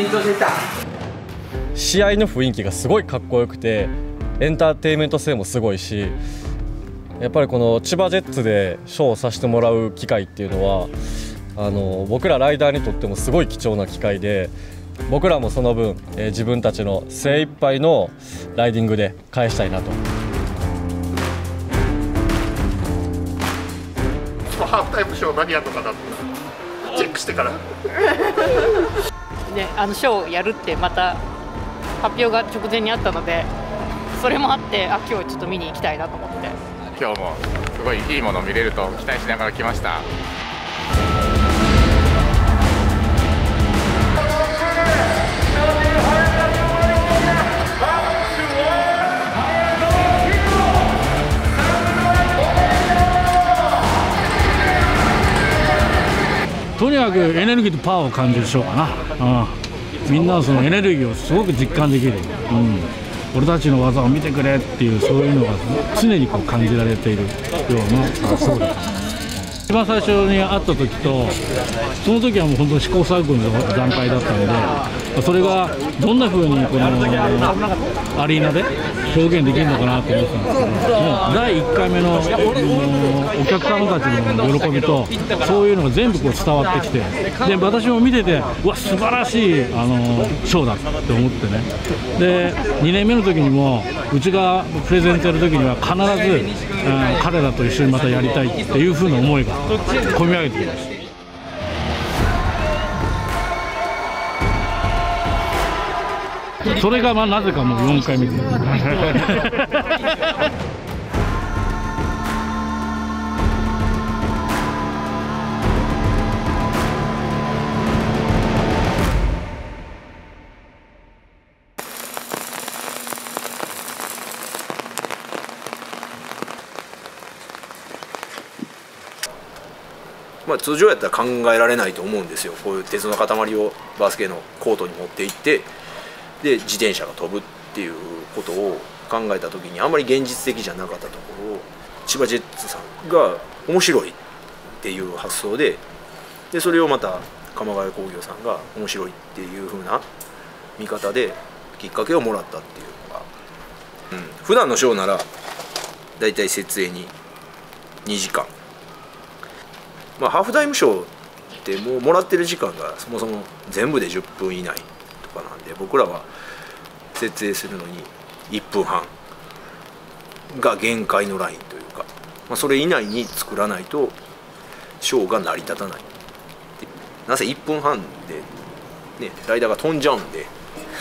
緊張してきた。 試合の雰囲気がすごいかっこよくて、エンターテインメント性もすごいし、やっぱりこの千葉ジェッツでショーをさせてもらう機会っていうのは僕らライダーにとってもすごい貴重な機会で、僕らもその分、自分たちの精一杯のライディングで返したいなと。 ハーフタイムショー何やるのかなってチェックしてからね、 ショーをやるってまた発表が直前にあったので、それもあって今日ちょっと見に行きたいなと思って、 今日もすごいいいものを見れると期待しながら来ました。 とにかくエネルギーとパワーを感じるショーかな。みんなのそのエネルギーをすごく実感できる、俺たちの技を見てくれっていう、そういうのが常にこう感じられているようなショーだと思います。一番最初に会った時と、その時はもう本当に試行錯誤の段階だったので、それがどんな風にこのアリーナで表現できるのかなと思ってたんですけど、もう第1回目のお客様たちの喜びと、そういうのが全部こう伝わってきて、で私も見てて、うわ素晴らしいショーだって思ってね。で2年目の時にもうちがプレゼントやる時には必ず、彼らと一緒にまたやりたいっていう風な思いが込み上げてきました。それがなぜかもう4回目です。 通常やったら考えられないと思うんですよ。こういう鉄の塊をバスケのコートに持って行って、で自転車が飛ぶっていうことを考えた時にあんまり現実的じゃなかったところを、千葉ジェッツさんが面白いっていう発想で、それをまた鎌ヶ谷工業さんが面白いっていう風な見方できっかけをもらったっていうのが、普段のショーならだいたい設営に2時間、ハーフタイムショーってもらってる時間がそもそも全部で10分以内とかなんで、僕らは設営するのに1分半が限界のラインというか、それ以内に作らないとショーが成り立たない。なぜ1分半で、ライダーが飛んじゃうんで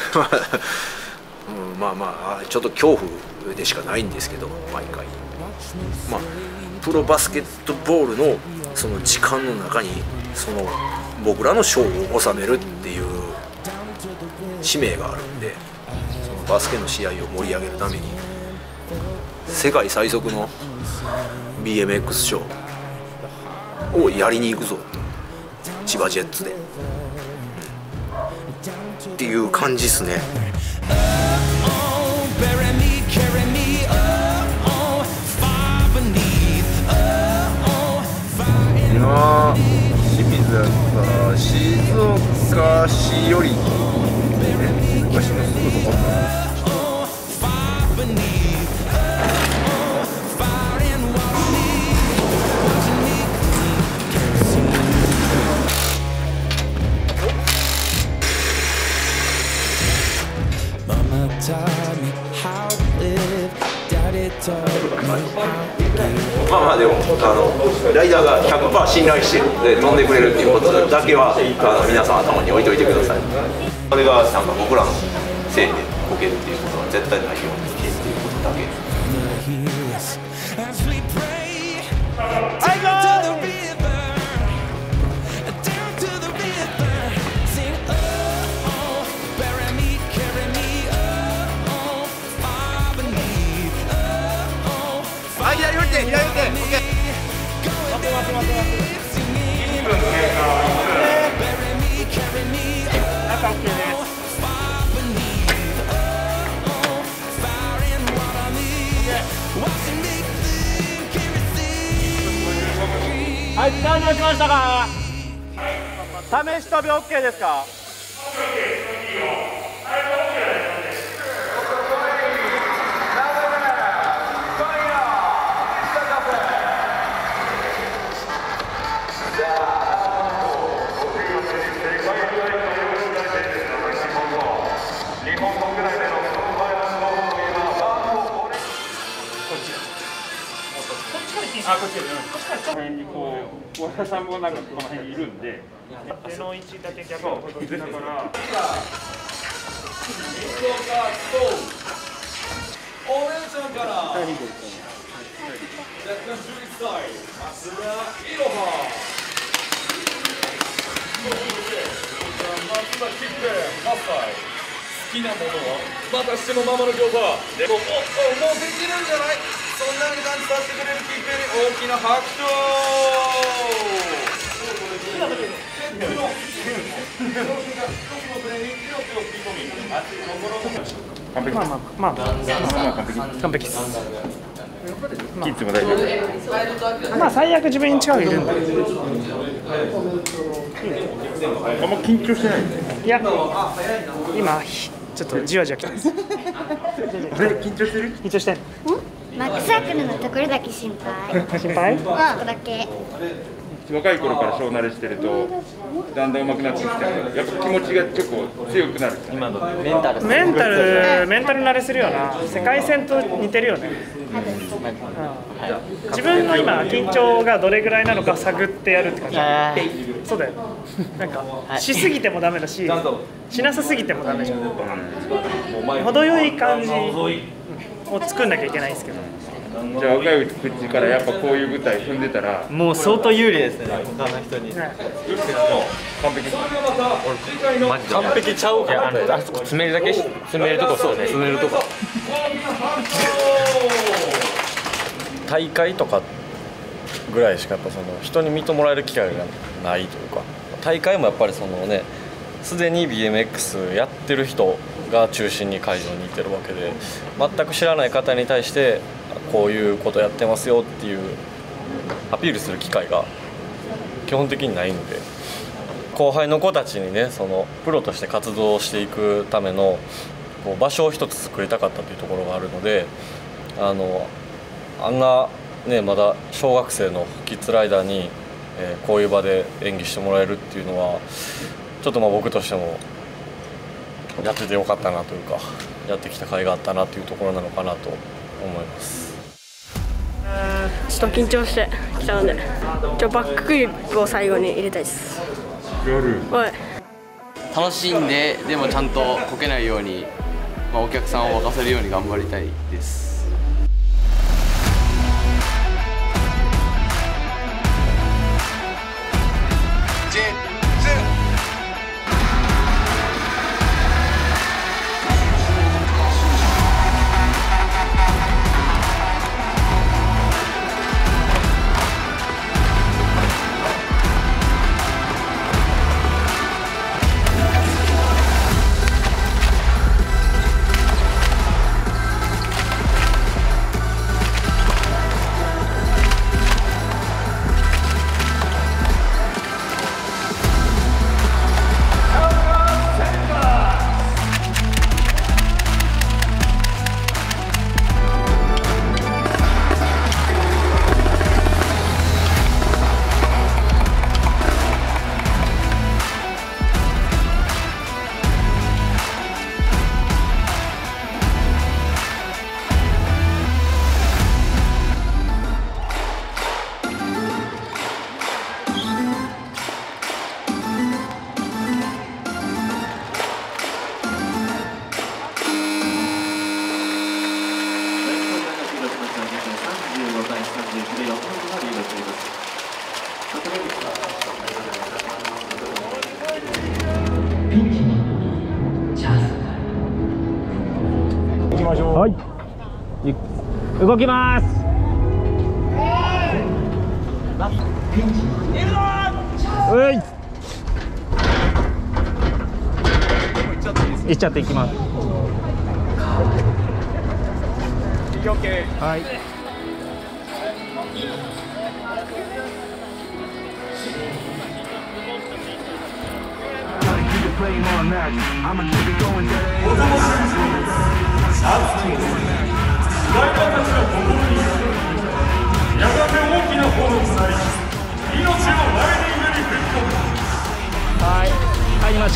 ちょっと恐怖でしかないんですけど、毎回プロバスケットボールのその時間の中にその僕らのショーを収めるっていう使命があるんで、そのバスケの試合を盛り上げるために世界最速の BMX ショーをやりに行くぞ、千葉ジェッツで、っていう感じっすね。 今清水やったら静岡市より昔のすぐところでもライダーが 100% 信頼してるで飛んでくれるっていうことだけは皆さん頭に置いといてください。それがなんか僕らのせいでこけるっていうことは絶対ないようにっていうことだけ。はい、ゴー！左打って、左打って、オッケー。待って。2分経過。あと OK です。はい、完了しましたか？試し飛び OK ですか？ 和田さんもなんかこの辺にいるんで、手の位置だけ逆をだから。お姉ちゃんから。若干11歳、松田いろは。松田キック8歳。好きなものはまたしてもママの餃子。でももうできるんじゃない？そんなに感じさせてくれるキックに大きな拍手を。完璧。まあ完璧です。キッズも大丈夫。まあ最悪自分に近くいるんで。あんま緊張してない。いや、今ちょっとじわじわきてます。緊張してる？緊張してん。 マックサークルのところだけ心配。 心配？ そこだけ。 若い頃から小慣れしてるとだんだん上手くなってきてもやっぱ気持ちが結構強くなる。今のメンタル慣れするよな。世界戦と似てるよね。自分の今緊張がどれぐらいなのか探ってやるって感じ。そうだよ。なんかしすぎてもダメだし、しなさすぎてもダメじゃん。程よい感じを作んなきゃいけないんですけど。じゃあ若い口からやっぱこういう舞台踏んでたらもう相当有利ですね、他の人に。 完璧。 マジで完璧ちゃうかな。あそこ詰めるだけ詰めるとこ、そうね、詰めるとこ。 大会とかぐらいしかやっぱその人に見てもらえる機会がないというか、大会もやっぱりそのね、すでに BMX やってる人が中心に会場にいてるわけで、全く知らない方に対してこういうことやってますよっていうアピールする機会が基本的にないので、後輩の子たちにね、そのプロとして活動していくためのこう場所を一つ作りたかったというところがあるので、あんなね、まだ小学生のキッズライダーに、こういう場で演技してもらえるっていうのはちょっと僕としてもやっててよかったなというか、やってきた甲斐があったなというところなのかなと思います。 ちょっと緊張してきたので、今日バッククリップを最後に入れたいです。 楽しんで、でもちゃんとこけないように、お客さんを沸かせるように頑張りたいです。 はい、動きます。いっちゃっていきます。はい。 はい、入りました。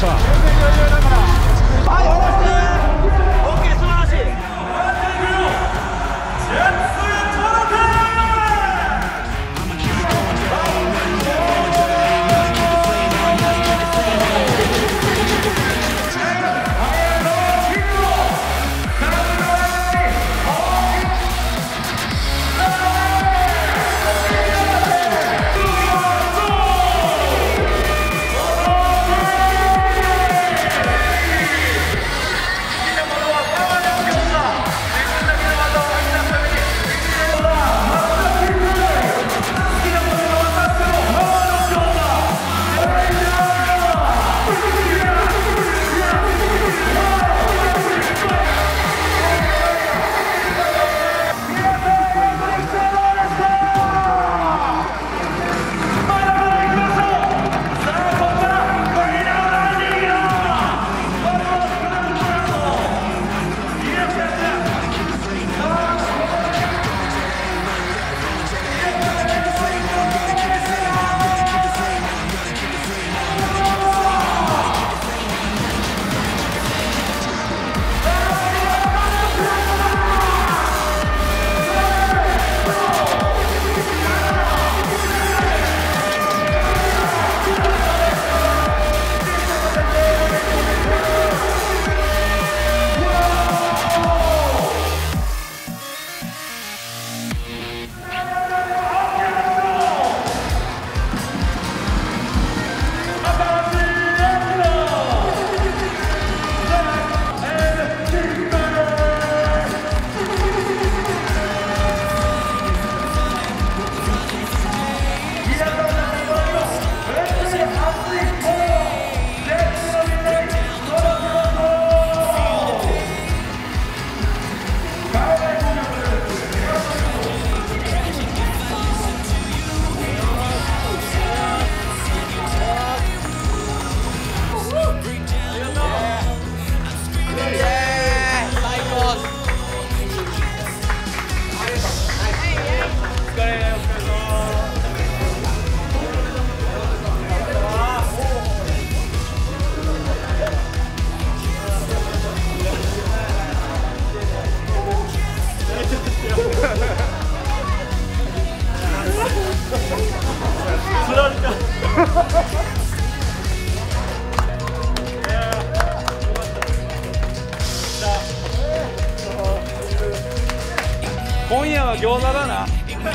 今夜は餃子だな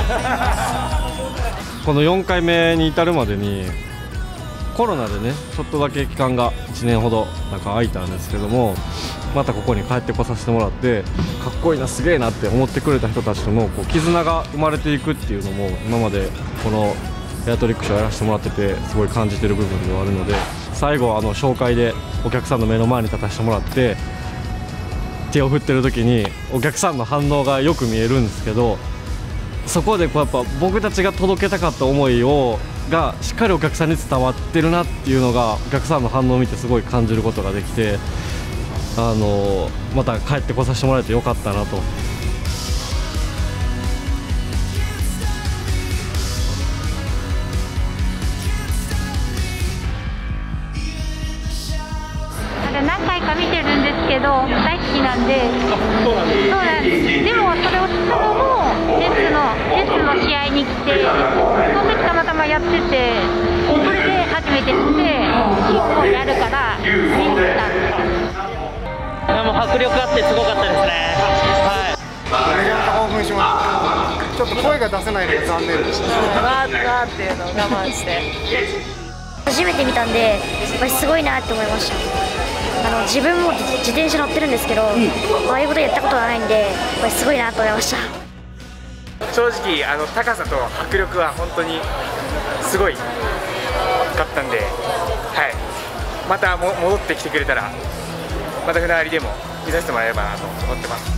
この4回目に至るまでにコロナでねちょっとだけ期間が1年ほどなんか空いたんですけども、またここに帰ってこさせてもらってかっこいいなすげえなって思ってくれた人たちとのこう絆が生まれていくっていうのも今までこのエアトリックショーやらせてもらっててすごい感じてる部分ではあるので、最後紹介でお客さんの目の前に立たせてもらって手を振ってる時にお客さんの反応がよく見えるんですけど、そこでこうやっぱ僕たちが届けたかった思いがしっかりお客さんに伝わってるなっていうのがお客さんの反応を見てすごい感じることができて、また帰ってこさせてもらえてよかったなと。 何回か見てるんですけど大好きなんで、そうなんです。でもそれを知ったのもジェッツの試合に来て、その時たまたまやってて、それで初めて知って結構やるから見に来たんです。 もう迫力あってすごかったですね。はい。 めちゃめちゃ興奮しました。ちょっと声が出せないのが残念でした。 わーっていうのを我慢して。 初めて見たんで、やっぱりすごいなって思いました。自分も自転車乗ってるんですけど、ああいうことやったことがないんで、やっぱりすごいなと思いました。 正直高さと迫力は本当にすごいかったんで、はい、また戻ってきてくれたらまた船割りでも見させてもらえればなと思ってます。